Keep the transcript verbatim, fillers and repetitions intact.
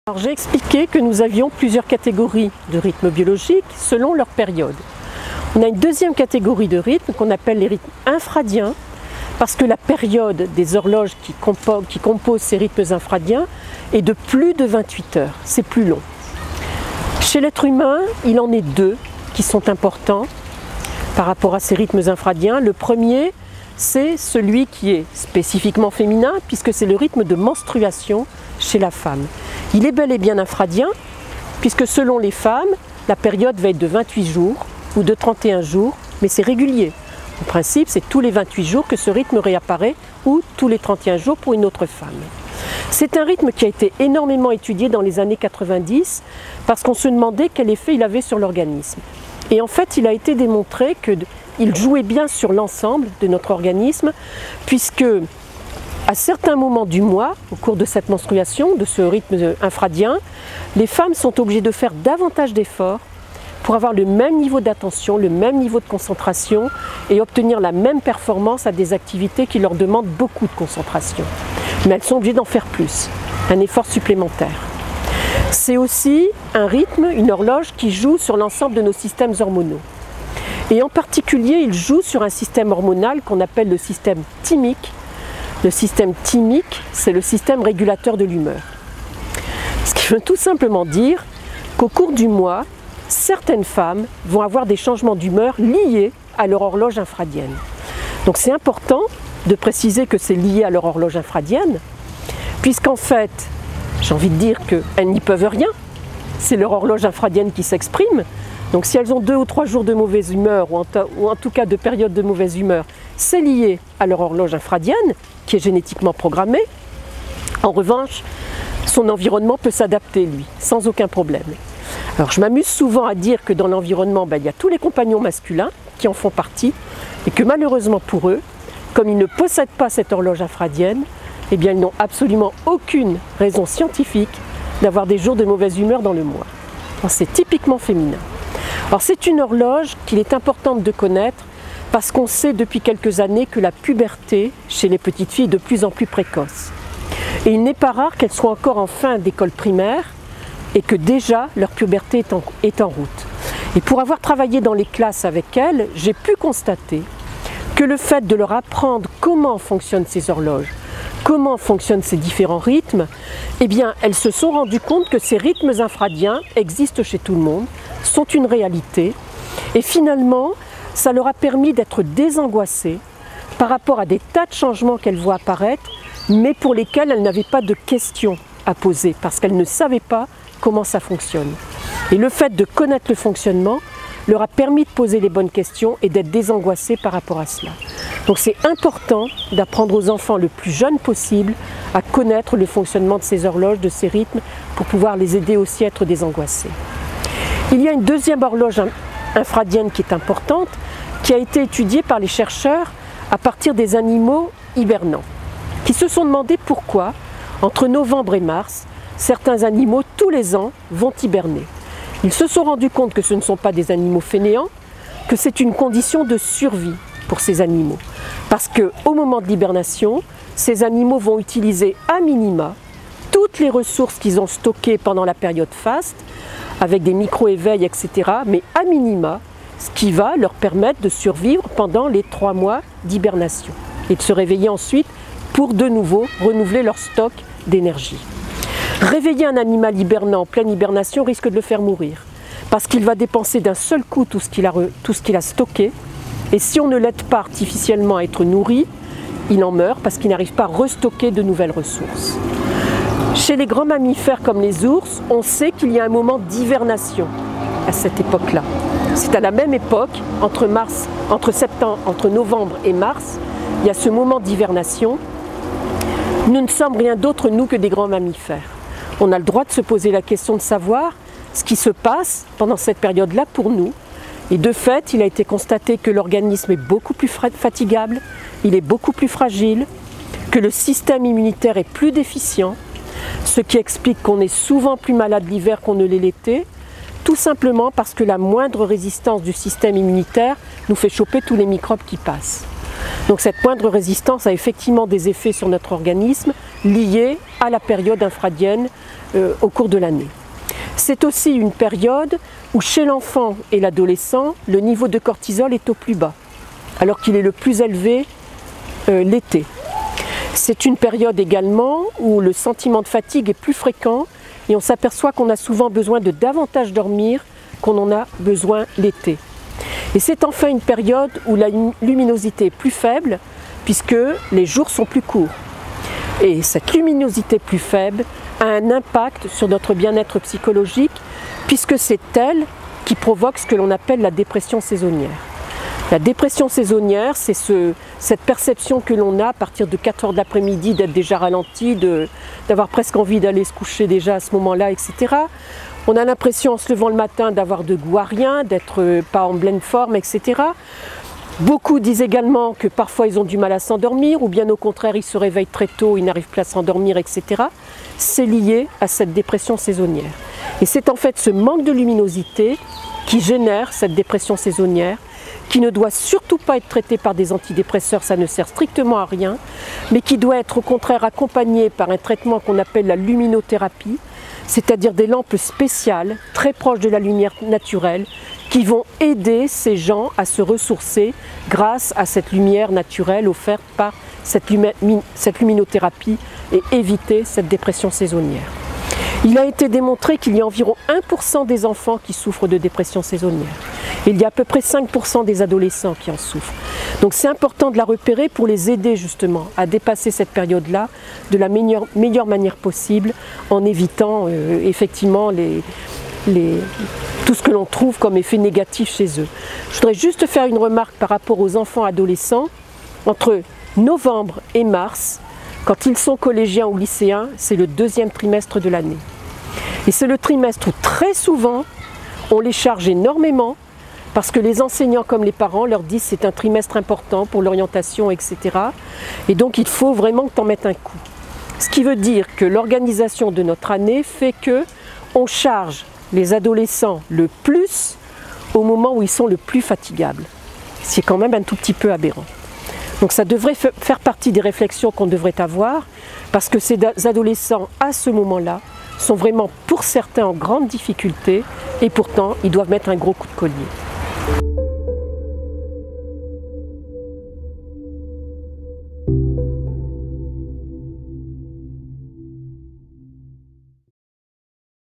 Alors j'ai expliqué que nous avions plusieurs catégories de rythmes biologiques selon leur période. On a une deuxième catégorie de rythmes qu'on appelle les rythmes infradiens, parce que la période des horloges qui, compo qui composent ces rythmes infradiens est de plus de vingt-huit heures, c'est plus long. Chez l'être humain, il en est deux qui sont importants par rapport à ces rythmes infradiens. Le premier, c'est celui qui est spécifiquement féminin, puisque c'est le rythme de menstruation chez la femme. Il est bel et bien infradien, puisque selon les femmes, la période va être de vingt-huit jours ou de trente et un jours, mais c'est régulier. En principe, c'est tous les vingt-huit jours que ce rythme réapparaît, ou tous les trente et un jours pour une autre femme. C'est un rythme qui a été énormément étudié dans les années quatre-vingt-dix, parce qu'on se demandait quel effet il avait sur l'organisme. Et en fait, il a été démontré qu'il jouait bien sur l'ensemble de notre organisme, puisque à certains moments du mois, au cours de cette menstruation, de ce rythme infradien, les femmes sont obligées de faire davantage d'efforts pour avoir le même niveau d'attention, le même niveau de concentration et obtenir la même performance à des activités qui leur demandent beaucoup de concentration. Mais elles sont obligées d'en faire plus, un effort supplémentaire. C'est aussi un rythme, une horloge qui joue sur l'ensemble de nos systèmes hormonaux. Et en particulier, il joue sur un système hormonal qu'on appelle le système thymique. Le système thymique, c'est le système régulateur de l'humeur. Ce qui veut tout simplement dire qu'au cours du mois, certaines femmes vont avoir des changements d'humeur liés à leur horloge infradienne. Donc c'est important de préciser que c'est lié à leur horloge infradienne, puisqu'en fait, j'ai envie de dire qu'elles n'y peuvent rien. C'est leur horloge infradienne qui s'exprime. Donc si elles ont deux ou trois jours de mauvaise humeur, ou en, ou en tout cas de périodes de mauvaise humeur, c'est lié à leur horloge infradienne, qui est génétiquement programmée. En revanche, son environnement peut s'adapter, lui, sans aucun problème. Alors je m'amuse souvent à dire que dans l'environnement, ben, il y a tous les compagnons masculins qui en font partie, et que malheureusement pour eux, comme ils ne possèdent pas cette horloge infradienne, eh bien ils n'ont absolument aucune raison scientifique d'avoir des jours de mauvaise humeur dans le mois. C'est typiquement féminin. Alors c'est une horloge qu'il est important de connaître parce qu'on sait depuis quelques années que la puberté chez les petites filles est de plus en plus précoce. Et il n'est pas rare qu'elles soient encore en fin d'école primaire et que déjà leur puberté est en, est en route. Et pour avoir travaillé dans les classes avec elles, j'ai pu constater que le fait de leur apprendre comment fonctionnent ces horloges, comment fonctionnent ces différents rythmes, eh bien, elles se sont rendues compte que ces rythmes infradiens existent chez tout le monde, sont une réalité, et finalement, ça leur a permis d'être désangoissées par rapport à des tas de changements qu'elles voient apparaître, mais pour lesquels elles n'avaient pas de questions à poser, parce qu'elles ne savaient pas comment ça fonctionne. Et le fait de connaître le fonctionnement leur a permis de poser les bonnes questions et d'être désangoissées par rapport à cela. Donc c'est important d'apprendre aux enfants le plus jeunes possible à connaître le fonctionnement de ces horloges, de ces rythmes, pour pouvoir les aider aussi à être désangoissés. Il y a une deuxième horloge infradienne qui est importante, qui a été étudiée par les chercheurs à partir des animaux hibernants, qui se sont demandé pourquoi, entre novembre et mars, certains animaux, tous les ans, vont hiberner. Ils se sont rendus compte que ce ne sont pas des animaux fainéants, que c'est une condition de survie pour ces animaux. Parce qu'au moment de l'hibernation, ces animaux vont utiliser à minima toutes les ressources qu'ils ont stockées pendant la période faste, avec des micro-éveils, et cetera, mais à minima, ce qui va leur permettre de survivre pendant les trois mois d'hibernation et de se réveiller ensuite pour de nouveau renouveler leur stock d'énergie. Réveiller un animal hibernant en pleine hibernation risque de le faire mourir, parce qu'il va dépenser d'un seul coup tout ce qu'il a, tout ce qu'il a stocké, et si on ne l'aide pas artificiellement à être nourri, il en meurt parce qu'il n'arrive pas à restocker de nouvelles ressources. Chez les grands mammifères comme les ours, on sait qu'il y a un moment d'hivernation à cette époque-là. C'est à la même époque, entre, mars, entre, septembre, entre novembre et mars, il y a ce moment d'hivernation. Nous ne sommes rien d'autre, nous, que des grands mammifères. On a le droit de se poser la question de savoir ce qui se passe pendant cette période-là pour nous. Et de fait, il a été constaté que l'organisme est beaucoup plus fatigable, il est beaucoup plus fragile, que le système immunitaire est plus déficient, ce qui explique qu'on est souvent plus malade l'hiver qu'on ne l'est l'été, tout simplement parce que la moindre résistance du système immunitaire nous fait choper tous les microbes qui passent. Donc cette moindre résistance a effectivement des effets sur notre organisme liés à la période infradienne euh, au cours de l'année. C'est aussi une période où chez l'enfant et l'adolescent, le niveau de cortisol est au plus bas, alors qu'il est le plus élevé euh, l'été. C'est une période également où le sentiment de fatigue est plus fréquent et on s'aperçoit qu'on a souvent besoin de davantage dormir qu'on en a besoin l'été. Et c'est enfin une période où la luminosité est plus faible puisque les jours sont plus courts. Et cette luminosité plus faible a un impact sur notre bien-être psychologique puisque c'est elle qui provoque ce que l'on appelle la dépression saisonnière. La dépression saisonnière, c'est ce, cette perception que l'on a à partir de quatre heures de l'après-midi d'être déjà ralenti, d'avoir presque envie d'aller se coucher déjà à ce moment-là, et cetera. On a l'impression en se levant le matin d'avoir de goût à rien, d'être pas en pleine forme, et cetera. Beaucoup disent également que parfois ils ont du mal à s'endormir ou bien au contraire ils se réveillent très tôt, ils n'arrivent plus à s'endormir, et cetera. C'est lié à cette dépression saisonnière. Et c'est en fait ce manque de luminosité qui génère cette dépression saisonnière, qui ne doit surtout pas être traité par des antidépresseurs, ça ne sert strictement à rien, mais qui doit être au contraire accompagné par un traitement qu'on appelle la luminothérapie, c'est-à-dire des lampes spéciales, très proches de la lumière naturelle, qui vont aider ces gens à se ressourcer grâce à cette lumière naturelle offerte par cette, lumi cette luminothérapie et éviter cette dépression saisonnière. Il a été démontré qu'il y a environ un pour cent des enfants qui souffrent de dépression saisonnière. Et il y a à peu près cinq pour cent des adolescents qui en souffrent. Donc c'est important de la repérer pour les aider justement à dépasser cette période-là de la meilleure, meilleure manière possible en évitant euh, effectivement les, les, tout ce que l'on trouve comme effet négatif chez eux. Je voudrais juste faire une remarque par rapport aux enfants adolescents. Entre novembre et mars, quand ils sont collégiens ou lycéens, c'est le deuxième trimestre de l'année. Et c'est le trimestre où très souvent, on les charge énormément parce que les enseignants comme les parents leur disent c'est un trimestre important pour l'orientation, et cetera. Et donc il faut vraiment que tu en mettes un coup. Ce qui veut dire que l'organisation de notre année fait qu'on charge les adolescents le plus au moment où ils sont le plus fatigables. C'est quand même un tout petit peu aberrant. Donc ça devrait faire partie des réflexions qu'on devrait avoir parce que ces adolescents à ce moment-là sont vraiment pour certains en grande difficulté et pourtant ils doivent mettre un gros coup de collier.